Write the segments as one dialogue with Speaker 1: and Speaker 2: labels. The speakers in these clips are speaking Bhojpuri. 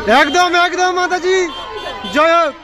Speaker 1: একদম একদম মাতাজি জয় হোক।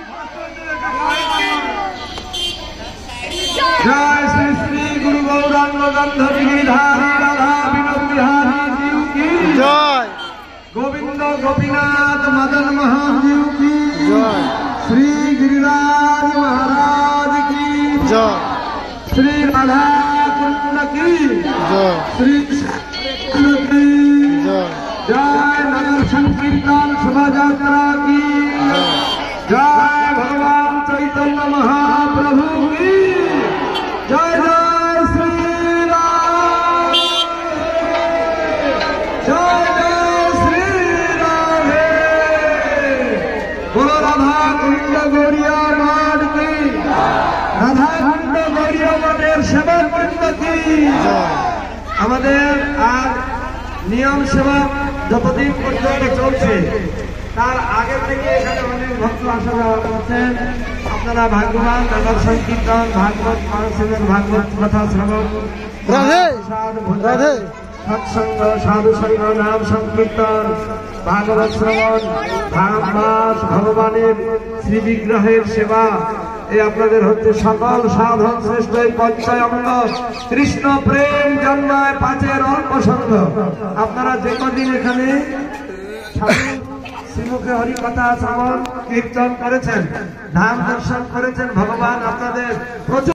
Speaker 2: जय श्री श्री गुरु गौरांग गंधर्व गिरिधारी राधा विनोद बिहारी जीव की
Speaker 1: জয়
Speaker 2: गोविंद गोपीनाथ मदन महादेव की
Speaker 1: জয়
Speaker 2: श्री गिरिराज महाराज की
Speaker 1: জয়
Speaker 2: श्री राधा कुंड की
Speaker 1: জয়
Speaker 2: श्री कृष्ण की
Speaker 1: জয়
Speaker 2: जय नगर संकीर्तन शोभा यात्रा की जय भगवान चैतन्य महाप्रभु की जय जय श्री राम जय जय श्री राधे बोलो राधा कुंड गौरिया माड की राधा कुंड गौरिया माडेर सेवा कुंड की আমাদের আর নিয়ম সেবা যতদিন পর্যন্ত চলছে তার আগে থেকে এখানে অনেক ভক্ত আসা যাওয়া করছেন। আপনারা ভাগ্যবান, নগর সংকীর্তন, ভাগবত মানসিকের ভাগবত কথা শ্রবণ,
Speaker 1: রাধে রাধে
Speaker 2: সৎসঙ্গ, সাধু সঙ্গ, নাম সংকীর্তন, ভাগবত শ্রবণ, ধাম মাস, ভগবানের শ্রী বিগ্রহের সেবা, এই আপনাদের হচ্ছে সকল সাধন শ্রেষ্ঠ এই পঞ্চয় অঙ্গ। কৃষ্ণ প্রেম জন্মায় পাঁচের অল্প সঙ্গ। আপনারা যে কদিন এখানে শ্রীমুখে হরি কথা শ্রবণ কীর্তন করেছেন, ধাম দর্শন করেছেন, ভগবান আপনাদের প্রচুর